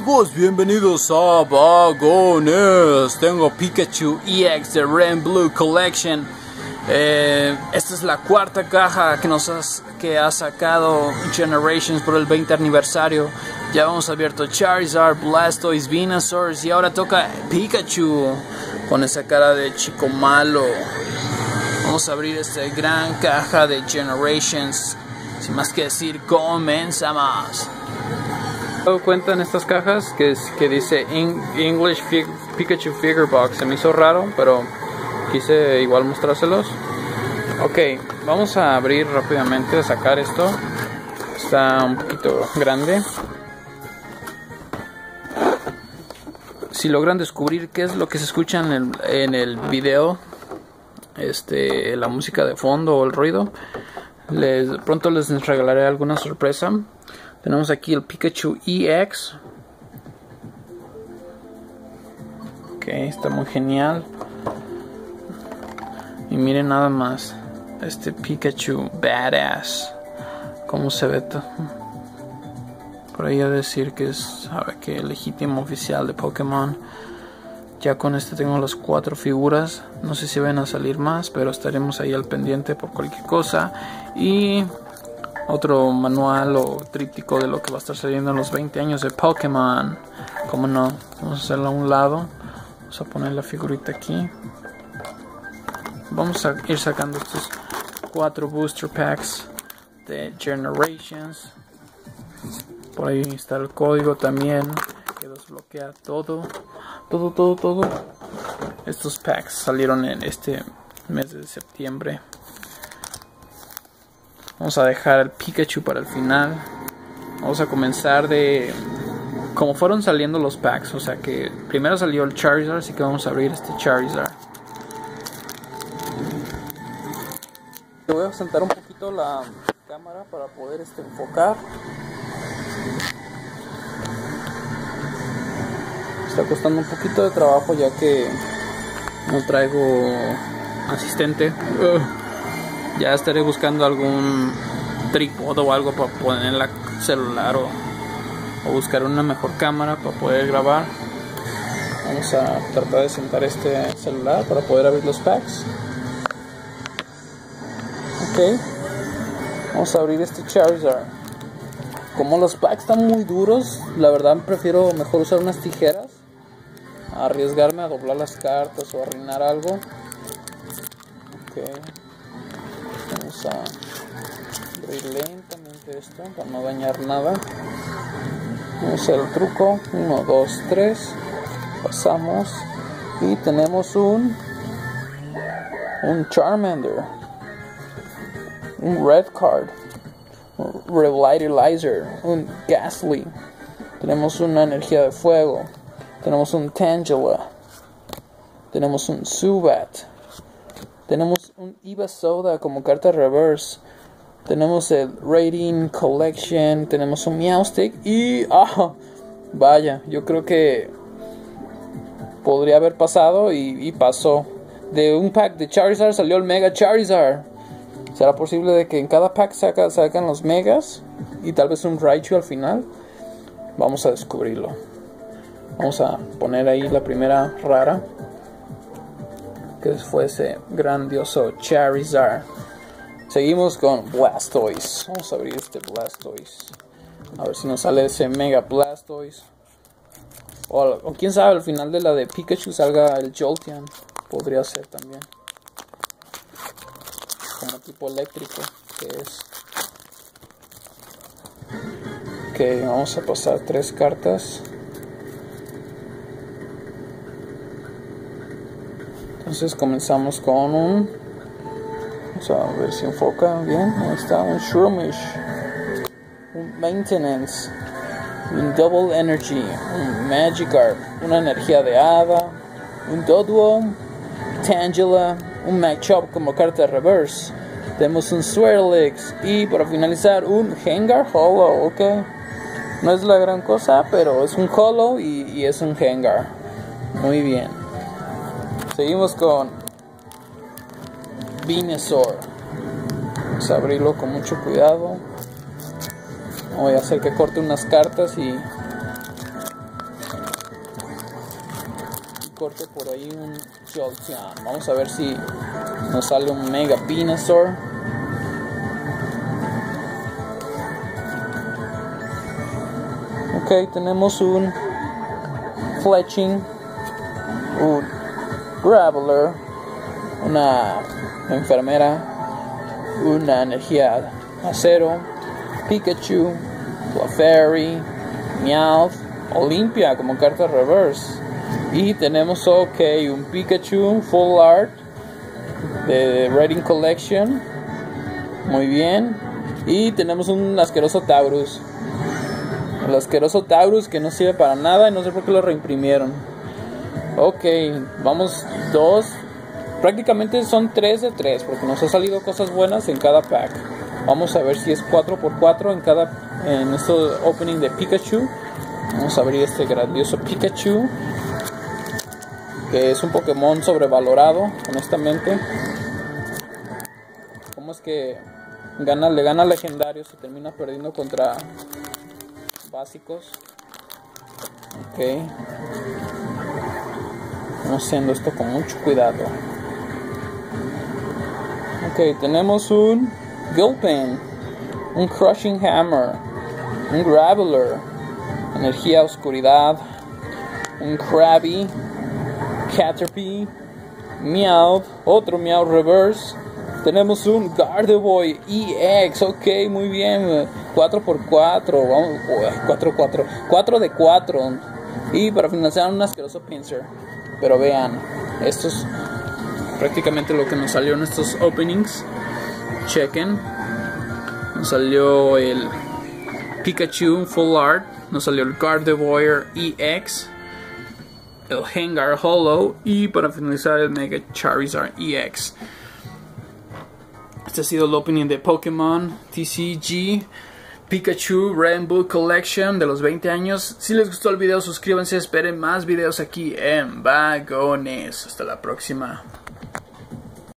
Amigos, bienvenidos a Vagones. Tengo Pikachu EX de Red and Blue Collection. Esta es la cuarta caja que ha sacado Generations por el 20 aniversario. Ya hemos abierto Charizard, Blastoise, Venusaur y ahora toca Pikachu con esa cara de chico malo. Vamos a abrir esta gran caja de Generations. Sin más que decir, comenzamos. Me doy cuenta en estas cajas que dice English Pikachu Figure Box. Se me hizo raro, pero quise igual mostrárselos. Ok, vamos a abrir rápidamente, a sacar esto. Está un poquito grande. Si logran descubrir qué es lo que se escucha en el video, la música de fondo o el ruido, pronto les regalaré alguna sorpresa. Tenemos aquí el Pikachu EX. Ok, está muy genial. Y miren nada más este Pikachu Badass. Cómo se ve todo. Por ahí a decir que es el legítimo oficial de Pokémon. Ya con este tengo las 4 figuras. No sé si van a salir más, pero estaremos ahí al pendiente por cualquier cosa. Y otro manual o tríptico de lo que va a estar saliendo en los 20 años de Pokémon. Como no, vamos a hacerlo a un lado. Vamos a poner la figurita aquí. Vamos a ir sacando estos 4 booster packs de Generations. Por ahí está el código también que desbloquea todo. Estos packs salieron en este mes de septiembre. Vamos a dejar el Pikachu para el final. Vamos a comenzar de como fueron saliendo los packs. O sea que primero salió el Charizard, así que vamos a abrir este Charizard. Te voy a sentar un poquito la cámara para poder enfocar. Está costando un poquito de trabajo ya que no traigo asistente. Ya estaré buscando algún trípode o algo para poner el celular o buscar una mejor cámara para poder grabar. Vamos a tratar de sentar este celular para poder abrir los packs. Ok, vamos a abrir este Charizard. Como los packs están muy duros, la verdad prefiero mejor usar unas tijeras a arriesgarme a doblar las cartas o arruinar algo. Ok, vamos a abrir lentamente esto para no dañar nada. Vamos a hacer el truco. 1, 2, 3. Pasamos y tenemos un Charmander, un Red Card, un Revitalizer, un Ghastly. Tenemos una energía de fuego. Tenemos un Tangela. Tenemos un Zubat. Tenemos un Evisoda como carta reverse. Tenemos el Rating Collection. Tenemos un Meowstic. Y vaya, yo creo que podría haber pasado y pasó. De un pack de Charizard salió el Mega Charizard. ¿Será posible de que en cada pack sacan los Megas? Y tal vez un Raichu al final. Vamos a descubrirlo. Vamos a poner ahí la primera rara, que fue ese grandioso Charizard. Seguimos con Blastoise. Vamos a abrir este Blastoise. A ver si nos sale ese Mega Blastoise. O quién sabe, al final de la de Pikachu salga el Jolteon. Podría ser también. Como tipo eléctrico que es. Ok, vamos a pasar 3 cartas. Entonces comenzamos con un... Vamos a ver si enfoca bien. Ahí está, un Shroomish, un Maintenance, un Double Energy, un Magikarp, una energía de hada, un Doduo, Tangela, un Machop como carta reverse. Tenemos un Swirlix y para finalizar un Gengar Holo. Ok, no es la gran cosa, pero es un Holo y es un Gengar. Muy bien. Seguimos con Venusaur. Vamos a abrirlo con mucho cuidado. Voy a hacer que corte unas cartas y corte por ahí un Jolteon. Vamos a ver si nos sale un Mega Venusaur. Ok, tenemos un Fletching, un Graveler, una enfermera, una energía acero, Pikachu, Clefairy, Meowth, Olympia como carta reverse. Y tenemos un Pikachu Full Art de Reading Collection. Muy bien. Y tenemos un asqueroso Taurus. El asqueroso Taurus que no sirve para nada y no sé por qué lo reimprimieron. Ok, vamos 2. Prácticamente son 3 de 3 porque nos ha salido cosas buenas en cada pack. Vamos a ver si es 4x4 en este opening de Pikachu. Vamos a abrir este grandioso Pikachu, que es un Pokémon sobrevalorado, honestamente. ¿Cómo es que le gana legendarios y termina perdiendo contra básicos? Ok. Vamos haciendo esto con mucho cuidado. Ok, tenemos un Gulpin, un Crushing Hammer, un Graveler, energía oscuridad, un Krabby, Caterpie, Meowth, otro Meowth reverse. Tenemos un Gardevoir EX, ok, muy bien, 4x4, vamos, 4 de 4. Y para finalizar un asqueroso Pinsir. Pero vean, esto es prácticamente lo que nos salió en estos openings. Chequen, nos salió el Pikachu Full Art, nos salió el Gardevoir EX, el Gengar Hollow y para finalizar el Mega Charizard EX. Este ha sido el opening de Pokémon TCG Pikachu Rainbow Collection de los 20 años. Si les gustó el video, suscríbanse, esperen más videos aquí en Vagones. Hasta la próxima.